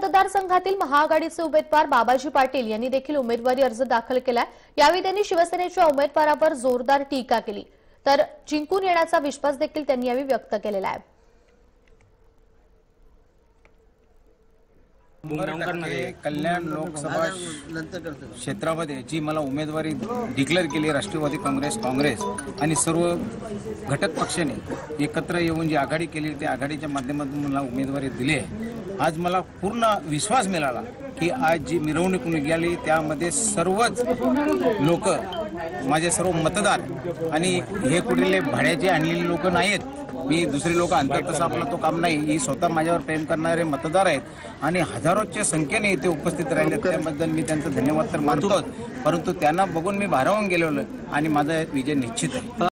मतदारसंघातील महाआघाडीचे उमेदवार बाबाजी पाटील यांनी देखील उमेदवारी अर्ज दाखल केलाय। यावेळी त्यांनी शिवसेनेच्या उमेदवारावर जोरदार टीका केली, तर जिंकून येण्याचा विश्वास देखील त्यांनी यावेळी व्यक्त केलेला आहे। कल्याण लोकसभा क्षेत्रामध्ये जी मला उमेदवारी डिक्लेअर केली राष्ट्रवादी काँग्रेस आणि सर्व घटक पक्षाने एकत्र येऊन जी आघाडी केली त्या आघाडीच्या माध्यमातून मला उमेदवारी दिली आहे। आज मला पूर्ण विश्वास मिळाला की आज जी मिरवणूक निघाली त्यामध्ये सर्वच लोक माझे सर्व मतदार आणि हे कुठले भाड्याचे आणलेले लोक नाहीत, मी दुसरे लोक आणतात तसं आपलं तो काम नाही, ही स्वतः माझ्यावर प्रेम करणारे मतदार आहेत आणि हजारोच्या संख्येने इथे उपस्थित राहिले त्याबद्दल मी त्यांचा धन्यवाद तर मानतो, परंतु त्यांना बघून मी भारावून गेलेलो आणि माझा विजय निश्चित आहे।